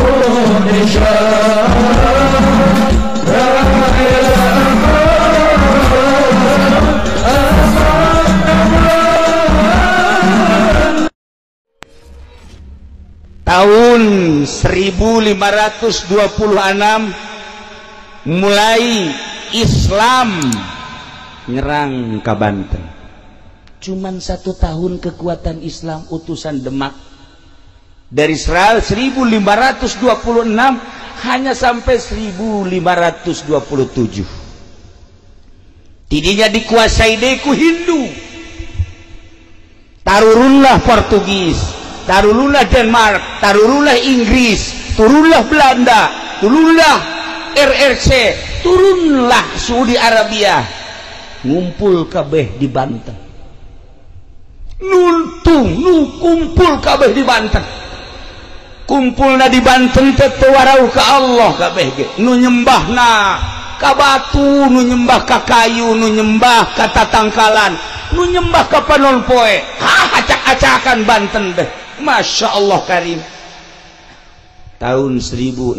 Indonesia. Tahun 1526 mulai Islam nyerang ke Banten. Cuman 1 tahun kekuatan Islam utusan Demak dari 1526 hanya sampai 1527. Tidinya dikuasai deku Hindu. Tarurunlah Portugis, tarurunlah Denmark, tarurunlah Inggris, turunlah Belanda, turunlah RRC, turunlah Saudi Arabia, ngumpul kabeh di Banten. Nuntung kumpul kabeh di Banten. Kumpulna di Banten teh warau ka Allah kabeh ge. Nu nyembahna ka batu, nu nyembah ka kayu, nu nyembah ka tatangkalan, nu nyembah ka panon poe. Acak-acakan Banten deh. Masya Allah karim. Tahun 1670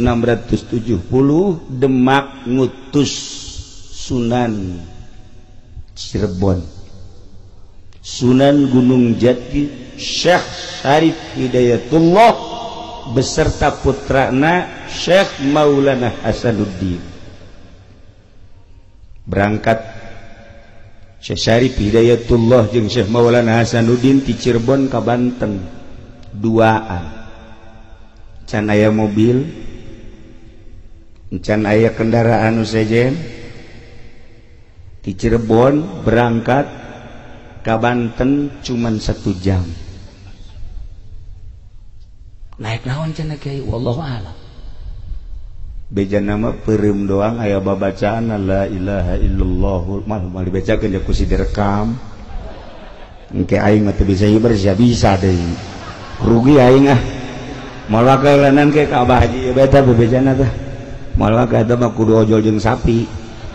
Demak ngutus Sunan Cirebon, Sunan Gunung Jati, Syekh Syarif Hidayatullah beserta putrana Syekh Maulana Hasanuddin. Berangkat Syekh Syarif Hidayatullah jeung Syekh Maulana Hasanuddin ti Cirebon ka Banten. Duaan, can aya mobil, can aya kendaraan sejen. Di Cirebon berangkat ke Banten cuman 1 jam. Naik naon cenah Kiai? Wallahu a'lam. Beja nama peureum doang aya babacaan la ilaha illallah, mal dibacakeun ku si direkam. Engke aing mah teu bisa hiber sia bisa deui. Rugi aing ah. Malah kelanan ke ka Abah Haji beta bebejana teh. Malah ka eta mah kudu ojol jeung sapi.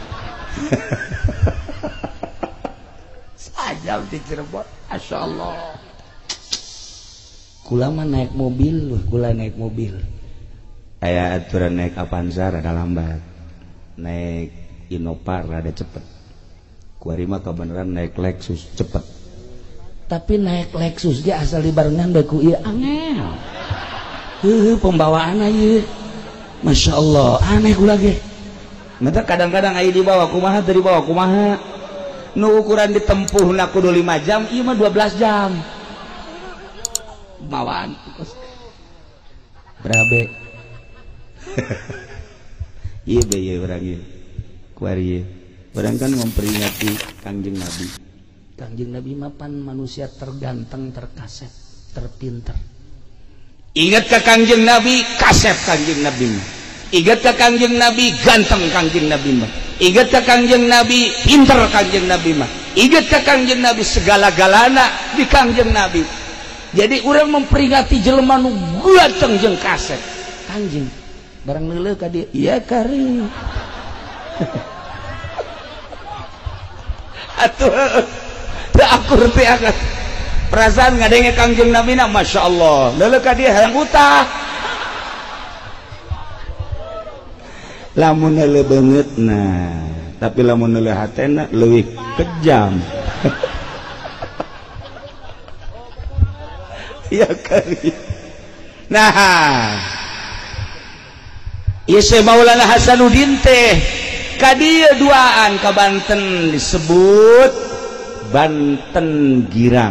Sajam di Cirebon, masyaallah. Kula mah naik mobil, kula naik mobil. Aya aturan naik Avanza rada lambat. Naik Innova rada cepet. Kuari mah kabeneran naik Lexus cepet. Tapi naik Lexus dia asal dibarengan baku ieu angel. Pembawaanna ieu. Masya Allah, aneh kula ge. Mata kadang-kadang aya di bawah kumaha teu di bawah kumaha. Nu ukuran ditempuhna kudu 5 jam, ieu mah 12 jam. Bawaan berabe. Ieu be ieu urang ieu. Kuari ieu. Urang kan memperingati Kangjeng Nabi. Kangjeng Nabi mapan manusia terganteng, terkasep, terpinter. Ingat ke Kangjeng Nabi, kasep Kangjeng Nabi mah. Ingat ke Kangjeng Nabi, ganteng Kangjeng Nabi mah. Ingat ke Kangjeng Nabi, pinter Kangjeng Nabi mah. Ingat ke Kangjeng Nabi, segala-galana di Kangjeng Nabi. Jadi urang memperingati jelema nu ganteng jeung kasep. Kangjeng barang leuleuh ka dieu, iya kari. Atuh akur teh akan perasaan ngadenge Kangjeng Nabi na Masya Allah leuleuh ka dieu hayang utah. Lamun leuleuh beungeutna tapi lamun leuleuh hatena leuwih kejam. Ya kali. Nah ieu Syekh Maulana Hasanuddin teh ka dieu duaan ka Banten disebut Banten Girang.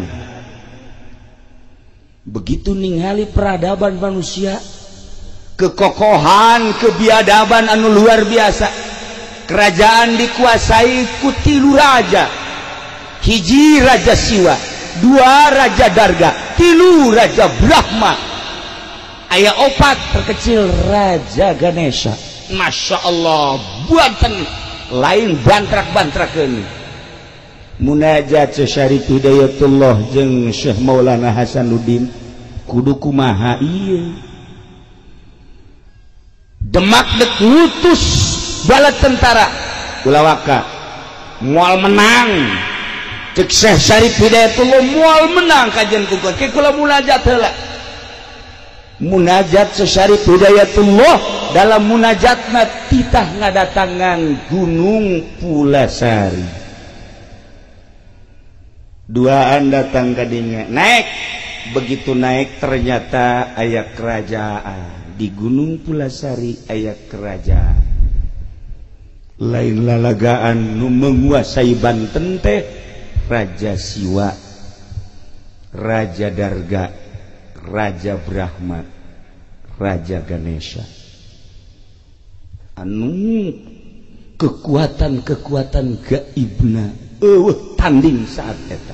Begitu ningali peradaban manusia, kekokohan, kebiadaban anu luar biasa. Kerajaan dikuasai ku 3 raja. 1 Raja Siwa, 2 Raja Darga, 3 Raja Brahma. Aya 4 terkecil Raja Ganesha. Masya Allah, Banten lain bantrak-bantrakeun. Munajat Syekh Syarif Hidayatullah jeung Syekh Maulana Hasanuddin kudu kumaha ieu. Demak dek ngutus bala tentara ulawaka moal menang. Cek Syekh Syarif Hidayatullah moal menang kajian kukuan ke kula munajat heula. munajat Syarif Hidayatullah dalam munajatna titah ngadatangan Gunung Pulasari. Duaan datang ke dinya, naik. Begitu naik ternyata aya kerajaan di Gunung Pulasari, aya kerajaan. Lain lalagaan nu menguasai Banten teh Raja Siwa, Raja Darga, Raja Brahma, Raja Ganesha. Anu kekuatan-kekuatan gaibna tanding saat eta.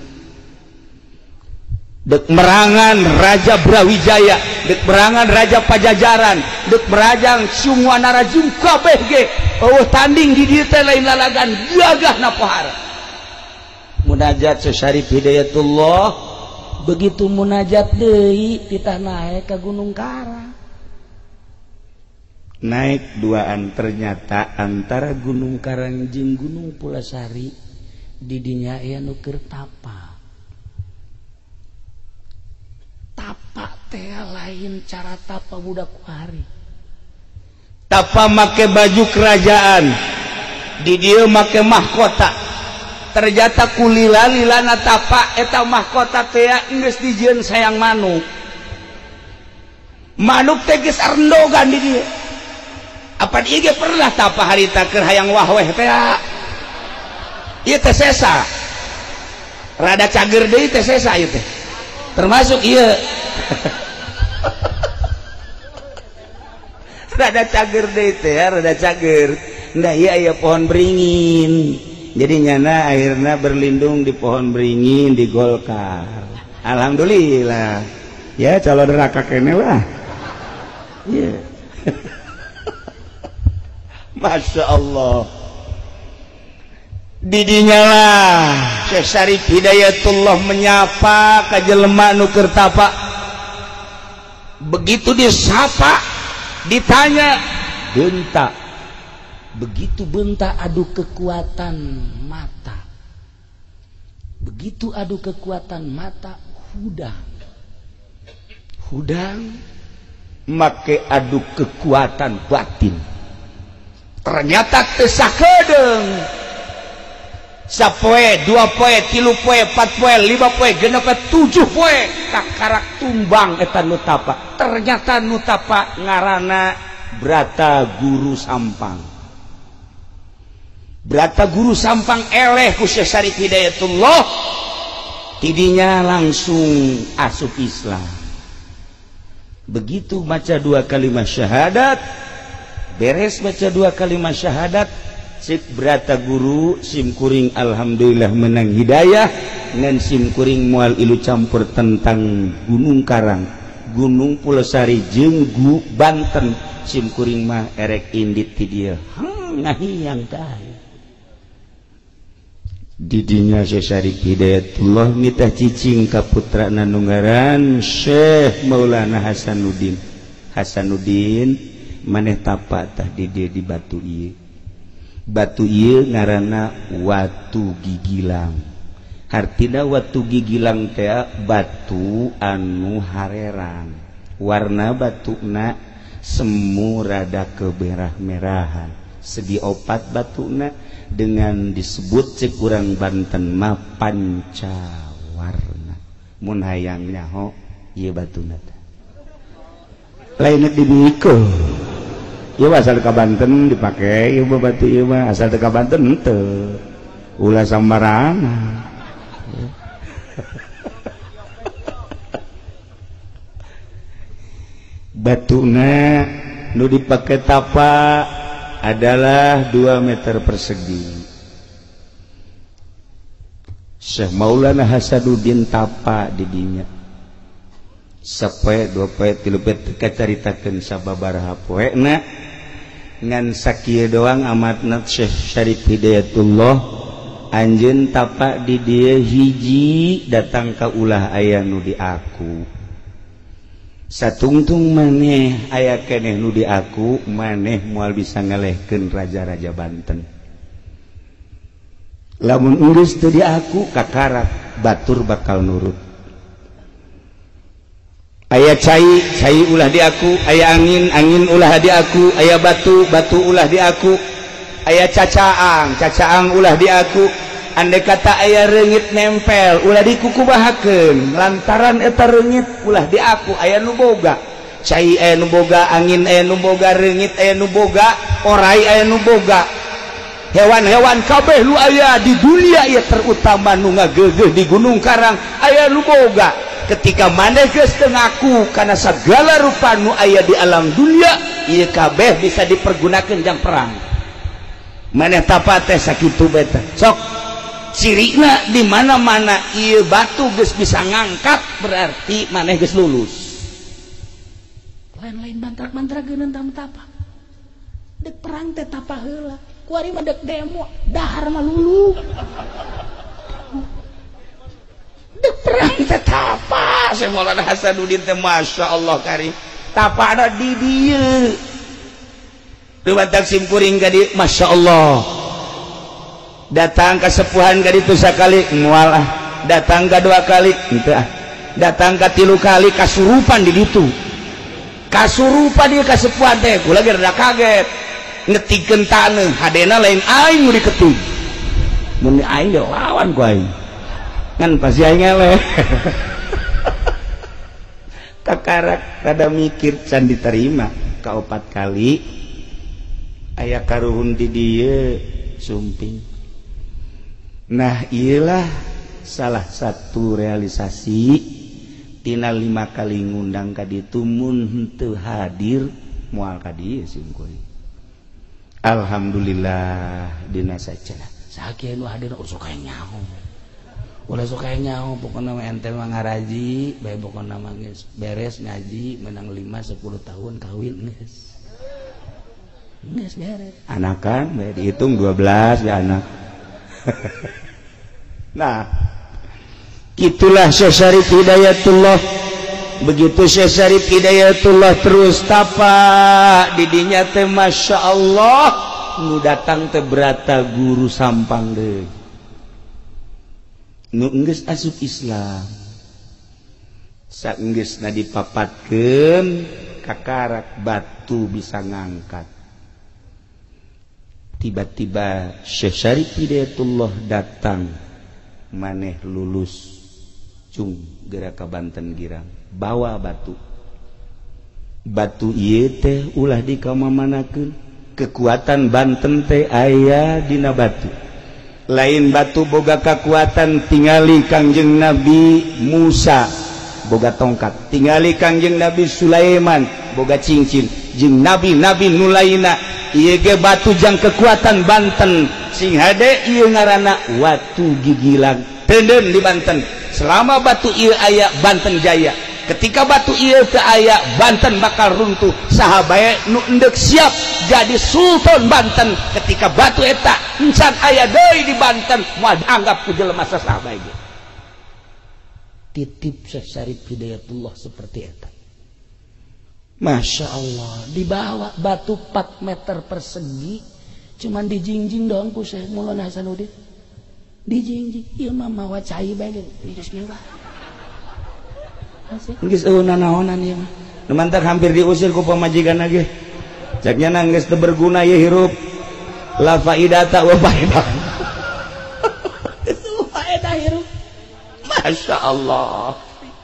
Dek merangan Raja Brawijaya, dek merangan Raja Pajajaran, dek merangan semua narajum kabeh ge tanding di dieu teh lain lalagan gagahna pohara. Munajat Syarif Hidayatullah begitu munajat deui titah naik ke Gunung Karang. Naik duaan ternyata antara Gunung Karang jeung Gunung Pulasari di dinya aya nu keur tapa. Tapa teh lain cara tapa budak kuari. Tapa make baju kerajaan, di dieu make mahkota. Ternyata kulila-lilana tapa eta mahkota teh geus dijieun sayang manuk. Manuk teh geus arendogan di dieu. Apa ieu ge pernah tapa harita keur hayang wahweh teh. Ieu teh sesa. Rada cager deui teh sesa ieu teh. Termasuk iya rada cager deh teh ya, rada cager. Nah iya pohon beringin, jadi nyana akhirnya berlindung di pohon beringin di Golkar. Alhamdulillah ya, calon neraka kene lah ya. Masya Allah. Didinya lah Syekh Syarif Hidayatullah menyapa ka jelema nu keur tapa. Begitu disapa ditanya benta, begitu benta adu kekuatan mata, begitu adu kekuatan mata hudang make adu kekuatan batin. Ternyata teu sakedeung. Sapoe, 2 poe, 3 poe, 4 poe, 5 poe, 6 poe, 7 poe kakarak tumbang eta nu tapa. Ternyata nu tapa ngaranna Brata Guru Sampang. Brata Guru Sampang eleh ku Syekh Syarif Hidayatullah, tidinya langsung asup Islam. Begitu baca 2 kalimat syahadat, beres baca 2 kalimat syahadat, Cik Brata Guru simkuring alhamdulillah menang hidayah, ngan simkuring moal ilu campur tentang Gunung Karang, Gunung Pulasari jeung Banten. Simkuring mah erek indit ti dieu ngahiyang tah. Didinya Syekh Syarif Hidayatullah nitah cicing ka putrana nu ngaran Syekh Maulana Hasanuddin. Hasanuddin maneh tapa tah di dieu di batu ieu. Batu ieu ngaranna Watu Gigilang. Hartina Watu Gigilang teh batu anu hareran. Warna batuna semu rada kemerah-merahan. Segi opat batuna dengan disebut cek urang Banten mah pancawarna. Mun hayang nyaho ieu batuna teh. Lain dibikeun. Ieu asal ka Banten dipake ieu batu ieu mah asal ka Banten henteu. Ulah sambarangan. Batuna nu dipake tapa adalah 2 meter persegi. Syekh Maulana Hasanuddin tapa di dinya. Sapoe 2 poe 3 poe kacaritakeun sababaraha poena ngan sakieu doang amatna Syekh Syarif Hidayatullah anjeun tapa di dieu hiji datang ka ulah aya nu di aku. Satungtung maneh aya keneh nu di aku, maneh moal bisa ngalehkeun raja-raja Banten. Lamun urus teu di aku kakarak batur bakal nurut. aya cai ulah di aku, aya angin ulah di aku, aya batu ulah di aku, aya cacaang ulah di aku. Andai kata aya reungit nempel ulah di kukubahakeun lantaran eta reungit ulah di aku. Aya nu boga cai, aya nu boga angin, aya nu boga reungit, aya nu boga orai, aya nu boga hewan-hewan kabeh nu aya di dunia ieu terutama nu ngageugeuh di Gunung Karang aya nu boga. Ketika maneh geus teu ngaku kana sagala rupa nu aya di alam dunia ieu kabeh bisa dipergunakeun jang perang. Maneh tapat teh sakitu beta sok cirina di mana-mana ieu batu geus bisa ngangkat berarti maneh geus lulus. Lain-lain bantar-bantrageun tah tapa. Dek perang teh tapa heula. Kuari mah dek demo, dahar mah lulu. Dek perang teh tapa. Syekh Maulana Hasanuddin teh masyaallah karim. Tapa ada di dieu. Rumatak simkuring ka di masyaallah. Datang ke sepuhan ka ditu sakali moal ah, datang ka 2 kali henteu ah, datang ka 3 kali kasurupan di ditu, kasurupan dia ka sepuhan teh kula ge rada kaget ngetikeun taneuh hadena lain aing nu diketuj mun aing ge lawan ku aing kan pasti aing eleh kakarak rada mikir can diterima ka 4 kali aya karuhun di dieu sumping. Nah iyalah salah satu realisasi tina 5 kali ngundang ka ditu mun henteu hadir moal ka dieu simkuring. Alhamdulillah dina sacenah sakieu nu hadir sok aya nyaho. Ulah sok aya nyaho pokona mah ente mah ngaraji bae pokona mah geus beres ngaji menang 5 10 tahun kawin geus. Geus beres. Anakan bae dihitung 12 ya anak. Nah itulah Syekh Syarif Hidayatullah. Begitu Syekh Syarif Hidayatullah terus tapa didinya teh masya Allah nu datang teh berata guru sampang deh nu enggeus asup Islam saenggeusna dipapatkeun kakarak batu bisa ngangkat. Tiba-tiba Syekh Syarif Hidayatullah datang, maneh lulus cung geura ka Banten girang bawa batu ieu teh ulah dikamamanakeun kekuatan Banten teh aya dina batu lain batu boga kekuatan tingali Kangjeng Nabi Musa boga tongkat tingali Kangjeng Nabi Sulaiman boga cincin jeung nabi-nabi nu lainna ieu ge batu jang kekuatan Banten sing hade ieu ngaranna watu gigilang teudeun di Banten. Selama batu ieu aya Banten jaya. Ketika batu ieu teu aya Banten bakal runtuh. Saha bae nu endek siap jadi sultan Banten ketika batu eta encan aya deui di Banten moal dianggap ku jelema saha bae ge. Titip Syekh Syarif Hidayatullah seperti eta. Masya Allah dibawa batu 4 meter persegi cuman dijingjing doang ku Syekh Maulana Hasanuddin dijingjing ieu mah mawa cai bae geus nyewa geus eueuh naonan ieu mah nu mantar hampir diusir ku pamajikanna ge cak nya geus teu berguna ieu hirup la faidata wa faidah itu faedah hirup Masya Allah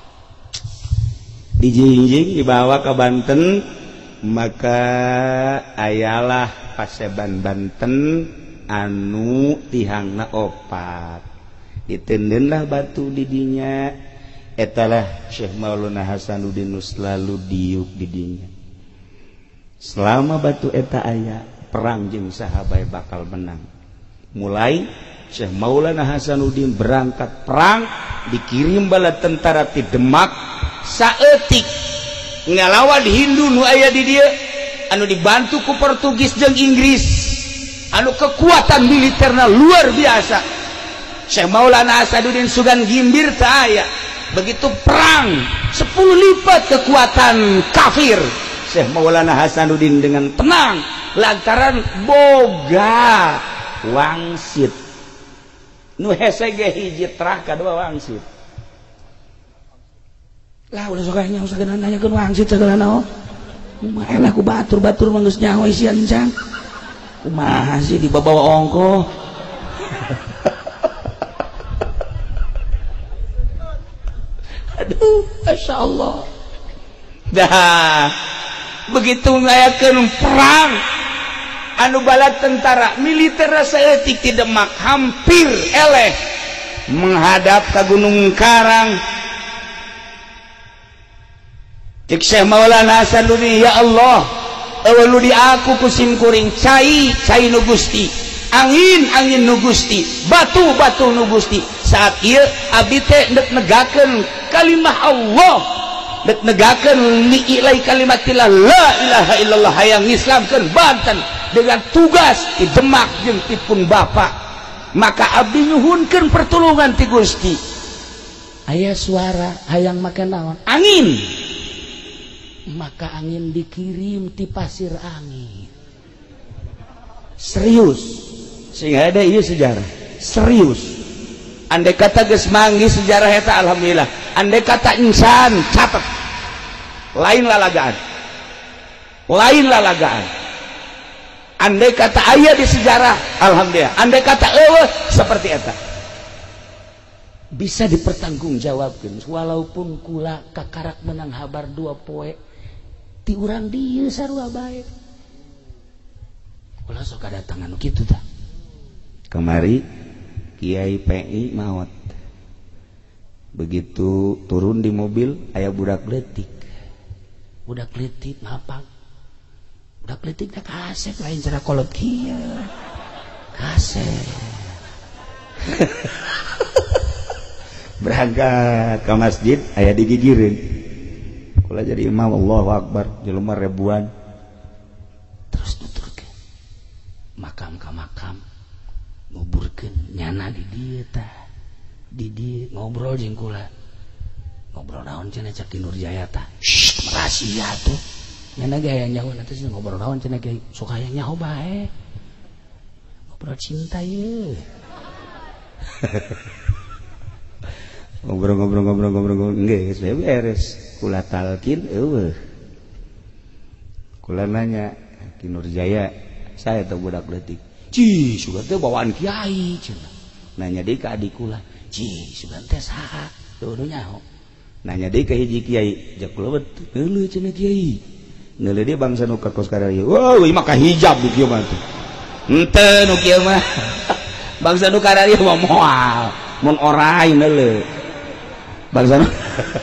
dijingjing dibawa ke Banten maka ayalah paseban Banten anu tihangna opat ditendeunlah batu didinya etalah Syekh Maulana Hasanuddin selalu diuk didinya selama batu eta aya perang jeung sahabat bakal menang mulai Syekh Maulana Hasanuddin berangkat perang dikirim bala tentara ti Demak saeutik ngalawan Hindu nu aya di dieu anu dibantu ku Portugis jeung Inggris anu kekuatan militerna luar biasa. Syekh Maulana Hasanuddin Sugan Gimbir teu aya begitu perang 10 lipat kekuatan kafir Syekh Maulana Hasanuddin dengan tenang lantaran boga wangsit nu hese ge hiji trah kadua wangsit Lah udah sok nya usah nanya ke wangsit segala naon. Elah ku batur mah geus nyawa isian encang. Kumaha sih dibawa ongko. Aduh, Masya Allah. Dah begitu ngayakeun perang anu bala tentara militer saeutik ti Demak hampir eleh menghadap ke Gunung Karang. Cek Syekh Maulana Hasanuddin, ya Allah, eueuh di aku kusim kuring cai nu Gusti, angin nu Gusti, batu nu Gusti. Saat ieu abdi teh dek negakeun kalimah Allah, dek negakeun li'ilai kalimatillah la ilaha illallah hayang Islamkeun Banten dengan tugas di Demak jeung tipun Bapak. Maka abdi nyuhunkeun pertolongan ti Gusti. Aya suara hayang make naon? Angin. Maka angin dikirim ti pasir angin. Serius. Sehingga ada ieu sejarah. Serius. Andai kata geus manggi sejarah eta alhamdulillah. Andai kata insan catet. Lain lalagaan. Andai kata aya di sejarah alhamdulillah. Andai kata eueuh seperti eta. Bisa dipertanggungjawabkeun walaupun kula kakarak menang habar 2 poe ti urang dieu sarua bae. Kula sok kadatangan kitu tah. Kemari Kiai PI maot. Begitu turun di mobil aya budak leutik. Budak leutik ngapal. Budak leutik teh kaset lain cara kolot kieu. Kaset. Berangkat ke masjid aya digigireun. Kula jadi imam Allahu Akbar jelema ribuan. Terus nuturkeun. Makam ka makam. Nguburkeun nyana di dieu tah. Di dieu ngobrol jeung kula. Ngobrol naon cenah cak Nur Jaya tah. Rahasia tuh. Nyana ge aya nyaho na teh ngobrol naon cenah ge sok aya nyaho bae. Ngobrol cinta ye. Ngobrol geus beres. Kula talkin eueuh. Kula nanya Ki Nur Jaya, saya teh budak leutik. Ci, sugan teh bawaan kiai cenah. Nanya deui ka adik kula, "Ci, sugan teh saha?" Teu nyaho. Nanya deui ka hiji kiai, "Jak kula betul." "Heuleuh cenah kiai." Ngeuleuh dia bangsa nu ka kos karaya. Wah, ieu mah ka hijab di kieu mah teh. Henteu nu kieu mah. Bangsa nu karaya mah moal, mun orain heuleuh. Bangsa nu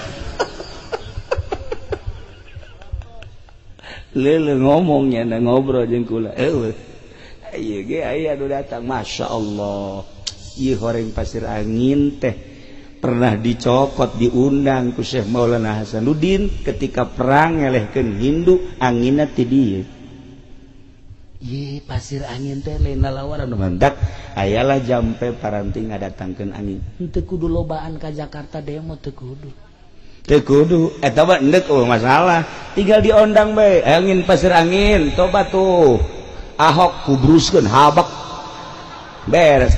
lele ngomongnya na ngobrol jeung kula eueuh ieu ge aya anu datang Masya Allah. Ieu horeng pasir angin teh pernah dicokot diundang ku Syekh Maulana Hasanuddin ketika perang ngelehkeun Hindu anginna ti dieu. Ieu pasir angin teh lain lalawan anu mantak ayalah jampe paranting ngadatangkeun angin. Henteu kudu lobaan ka Jakarta demo teu kudu. Teu kudu eta mah endek masalah. Tinggal diondang bae angin pasir angin tobat tuh. Ahok kubruskeun habak. Beres.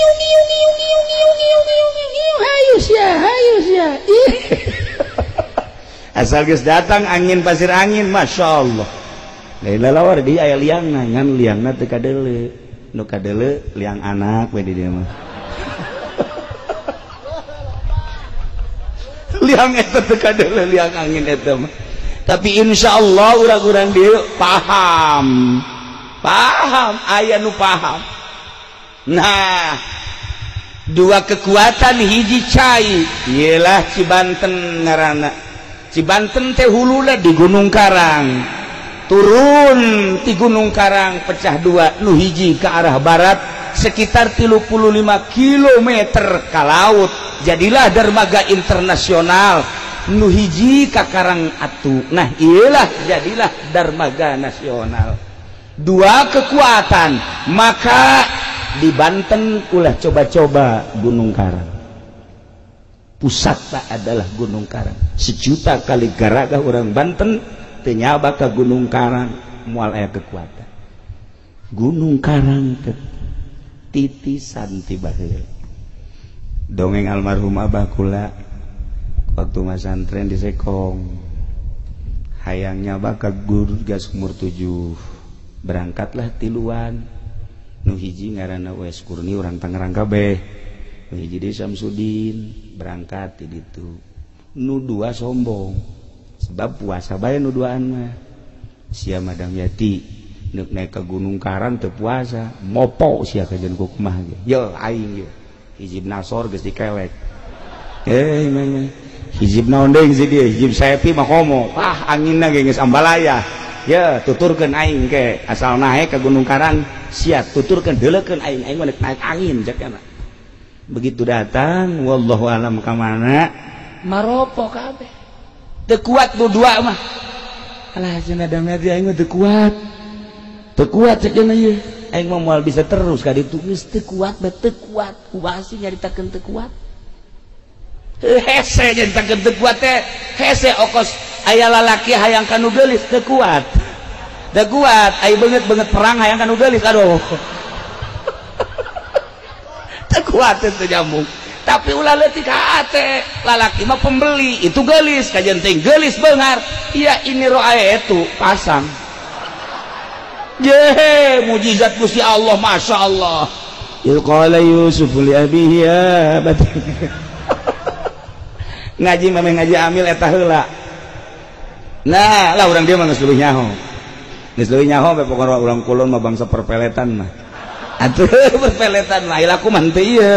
Hayus ya. Asal geus datang angin pasir angin Masya Allah. Lain lalawar di aya liangna ngan liangna teu kadeuleu. Nu kadeuleu liang anak we di dieu mah. Liang eta teu kadeuleu liang angin eta mah. Tapi insyaallah urang-urang dieu paham aya nu paham. Nah, dua kekuatan hiji cai ialah Cibanten ngaranna. Cibanten teh huluna di Gunung Karang. Turun di Gunung Karang pecah dua, nu hiji ke arah barat sekitar 35 km ka laut. Jadilah dermaga internasional. Nu hiji ka Karang Atu. Nah, iyalah jadilah dermaga nasional. Dua kekuatan. Maka di Banten ulah coba-coba Gunung Karang. Pusatna adalah Gunung Karang. 1 juta kali garaga orang Banten teu nyaba ka Gunung Karang moal aya kekuatan. Gunung Karang teh titisan ti baheula. Dongeng almarhum abah kula waktu masantren di Sekong hayangnya bakal guru gas umur 7 berangkatlah tiluan nu hiji ngaranna Wes Kurni orang Tangerang kabeh nu hiji di Samsudin berangkat di ditu nu dua sombong sebab puasa bae nu duaan mah sia Madam Yati neuk naik ke Gunung Karang teu puasa mopo sia kajen ku kumaha ge yo aing yo hijib nasor geus dikelek memang hijib naon deui si dieu hijib saepi mah komo anginna ge geus ambalaya ya tuturkeun aing ke asal naik ke Gunung Karang sia tuturkeun deuleukeun aing mah naik angin jakna begitu datang wallahu alam ka mana maropo kabeh teu kuat nu dua mah alah cenah damai aing mah teu kuat cenah ieu aing mah moal bisa terus ka ditu geus teu kuat kumaha sih nyaritakeun teu kuat hese nyaritakeun teu kuat teh hese okos aya lalaki hayang kanu geulis teu kuat aya beungeut perang hayang kanu geulis aduh teu kuat teu nyambung tapi ulah leutik hate lalaki mah pembeli itu geulis kajen teh geulis beungar iya ini roae itu pasang ye mujizat Gusti Allah Masya Allah qala Yusuf li abihi ya ngaji memang ngaji amil eta heula nah lah urang dia mah geus leuwih nyaho bae pokona urang kulon mah bangsa perpeletan mah atuh perpeletan mah ilaku mah teu ieu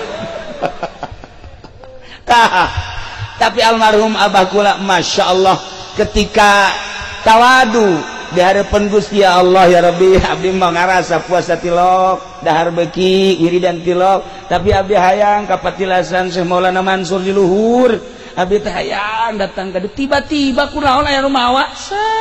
tapi almarhum abah kula Masya Allah ketika tawadu di harapan Gusti ya Allah ya Rabbi abdi mah ngarasa puasa tilok dahar beki wiridan tilok tapi abdi hayang kapatilasan Syekh Maulana Mansur di luhur abdi teh hayang datang ka tiba-tiba kunaon aya nu mawa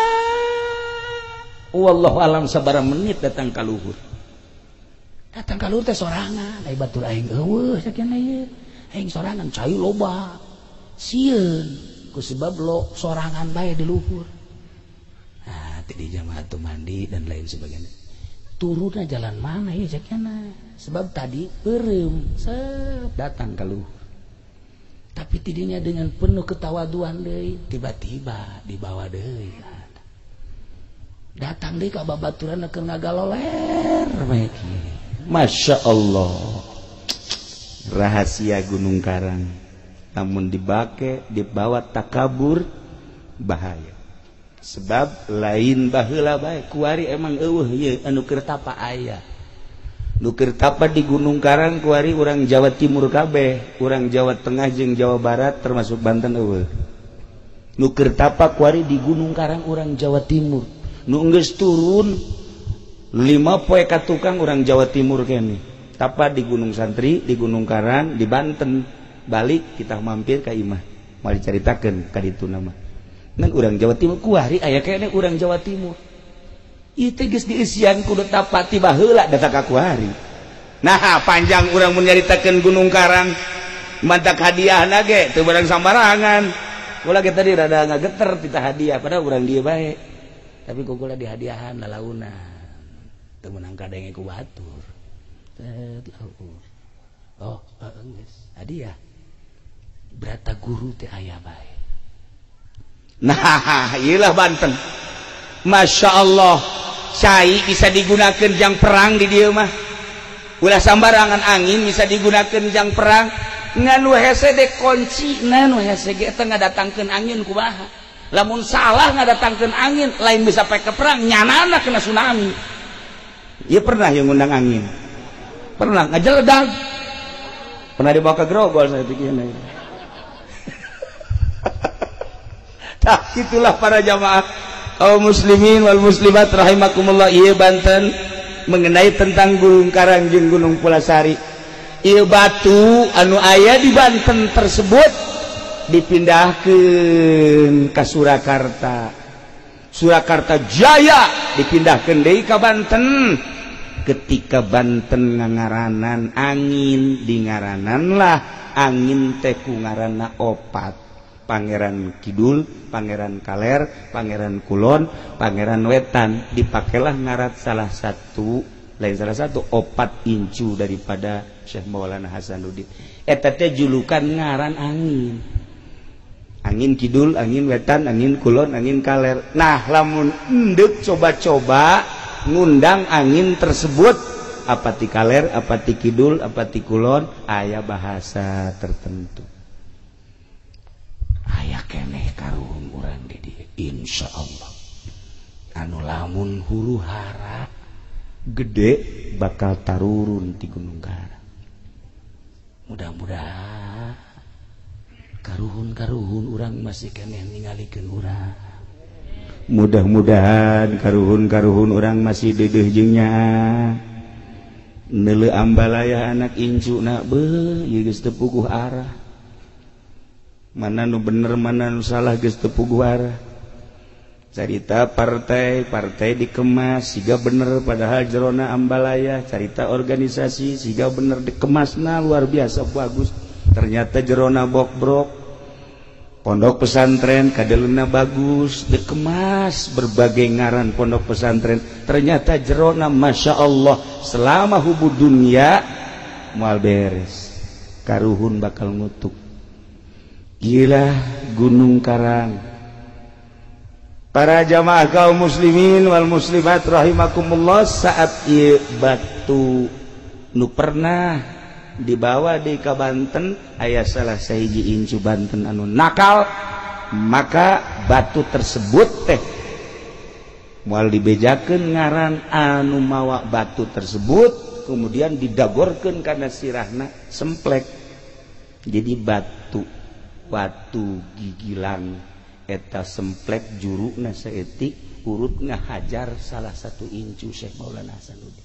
wallahu alam sabaraha menit datang ka luhur teh sorangan ai batur aing eueuh sakieu ieu aing sorangan cai loba sieun ku sebab lo sorangan bae di luhur di jamaah tu mandi dan lain sebagainya turunnya jalan mana ya ceknya sebab tadi berem datang ke luhur tapi tidinya dengan penuh ketawaduan deui tiba-tiba dibawa deui datang deui ka babaturan keur ngagaloler Masya Allah rahasia Gunung Karang namun dibawa takabur bahaya sebab lain baheula bae kuari emang eueuh ieu anu keur tapa aya nu keur tapa di Gunung Karang kuari urang Jawa Timur kabeh urang Jawa Tengah jeung Jawa Barat termasuk Banten eueuh nu keur tapa kuari di Gunung Karang urang Jawa Timur nu geus turun 5 poe ka tukang urang Jawa Timur kene tapa di Gunung Santri di Gunung Karang di Banten balik kita mampir ka imah moal dicaritakeun ka ditu nama ngan urang Jawa Timur kuari aya kene urang Jawa Timur ieu teh geus dieusian kudu tapati baheula datang ka kuari nah panjang urang mun nyaritakeun Gunung Karang mantak hadiahna ge teu barang sambarangan ulah ge tadi rada ngageter tita hadiah padahal urang dieu bae tapi kukula dihadiahan lalauna teu meunang kadenge ku batur oh geus hadiah berata guru teh aya bae nah iyalah Banten Masya Allah cai bisa digunakan jang perang di dia mah ulah sambarangan angin bisa digunakan jang perang nganu hese de kunci nganu hese ge teh ngadatangkeun angin kumaha lamun salah ngadatangkeun angin lain bisa pake perang nyanana kena tsunami ieu pernah yang ngundang angin pernah ngajeledag pernah dibawa ke Grogol saya pikirnya nah, itulah para jamaah kaum muslimin wal muslimat rahimakumullah ieu Banten mengenai tentang Gunung Karang jeung Gunung Pulasari ieu batu anu aya di Banten tersebut dipindahkeun ka Surakarta Jaya dipindahkeun deui ka Banten ketika Banten ngangaranan angin di ngaranan lah angin teh ku ngaranna opat Pangeran Kidul, Pangeran Kaler, Pangeran Kulon, Pangeran Wetan dipakailah ngarat salah satu opat incu daripada Syekh Maulana Hasanuddin eta teh julukan ngaran angin angin kidul, angin wetan, angin kulon, angin kaler. Nah lamun endek coba-coba ngundang angin tersebut, apa ti kaler, apa ti kidul, apa ti kulon, aya bahasa tertentu. Aya keneh karuhun urang di dieu insyaallah. Anu lamun huru hara gede bakal tarurun ti Gunung Gara. Mudah-mudahan karuhun urang masih keneh ningalikeun urang. Mudah-mudahan karuhun urang masih deudeuh jeung nyaa. Neuleuh ambalaya anak incuna beuh ieu geus teu puguh arah. Mana nu bener mana nu salah geus teu puguh arah. Carita partai dikemas siga bener padahal jerona ambalaya. Carita organisasi siga bener dikemasna luar biasa bagus. Ternyata jerona bok-brok. Pondok pesantren kadeleuna bagus dikemas berbagai ngaran pondok pesantren. Ternyata jerona masya Allah selama hubud dunia moal beres. Karuhun bakal ngutuk. Gila Gunung Karang. Para jamaah kaum muslimin wal muslimat rahimakumullah, saat ieu batu nu pernah dibawa di ka Banten aya salah sahiji incu Banten anu nakal, maka batu tersebut teh moal dibejakeun ngaran anu mawa batu tersebut kemudian didagorkeun kana sirahna semplek jadi batu gigilan eta semplek juruna saeutik urut ngahajar salah satu incu Syekh Maulana Hasanuddin.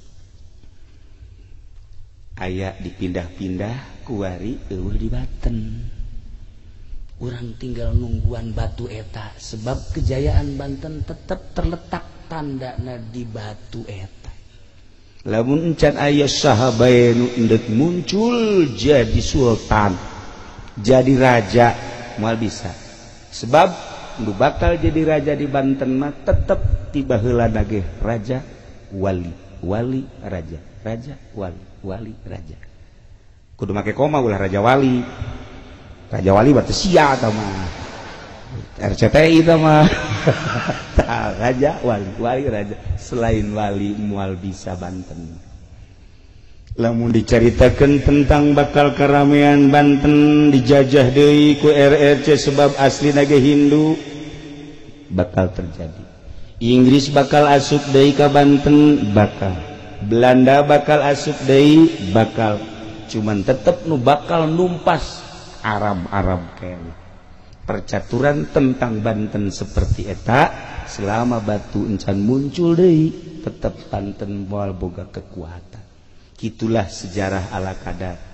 Aya dipindah-pindah kuari eueuh di Banten. Urang tinggal nungguan batu eta sebab kejayaan Banten tetap terletak tandana di batu eta. Lamun encan aya saha bae nu endek muncul jadi sultan, jadi raja moal bisa. Sebab nu bakal jadi raja di Banten mah tetep tiba heula ge raja wali, wali raja, raja wali, wali raja. Kudu make koma ulah raja wali. Raja wali batu sia eta mah. RCTI eta mah. Raja wali, wali raja. Selain wali moal bisa Banten. Lamun dicaritakeun tentang bakal karamean Banten dijajah deui ku RRC sebab aslina ge Hindu bakal terjadi. Inggris bakal asup deui ka Banten bakal. Belanda bakal asup deui bakal. Cuman tetep nu bakal numpas Arab kene. Percaturan tentang Banten seperti eta selama batu encan muncul deui tetep Banten moal boga kekuatan. Itulah sejarah ala kadar.